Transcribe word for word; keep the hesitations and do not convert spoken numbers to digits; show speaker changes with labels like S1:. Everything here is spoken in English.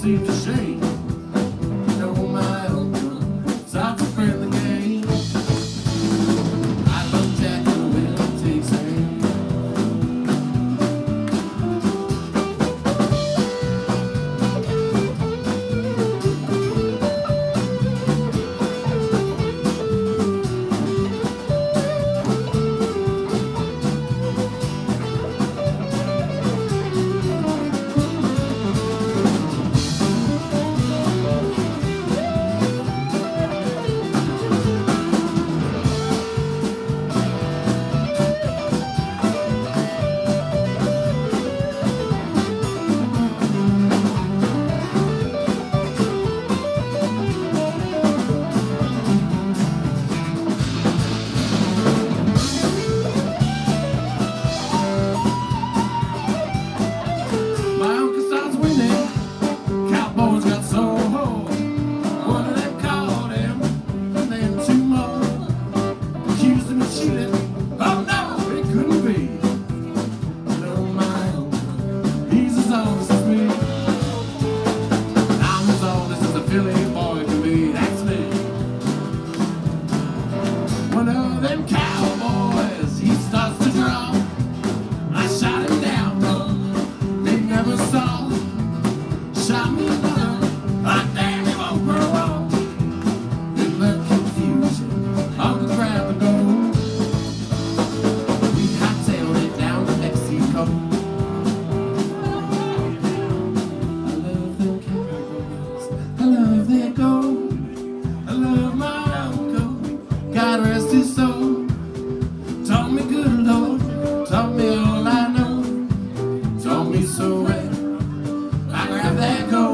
S1: seem to shake. No, my uncle starts to friend the game. I love Jack and the way it takes aim. One of them cowboys, he starts to draw. I shot him down, but they never saw. Shot me another, I damn him on parole. In the confusion of the grab and go, we hightailed it down to Mexico. I love them cowboys, I love their gold. I love my uncle, God rest his soul. Taught me good, Lord, taught me all I know. Taught me so well, I grab that gold.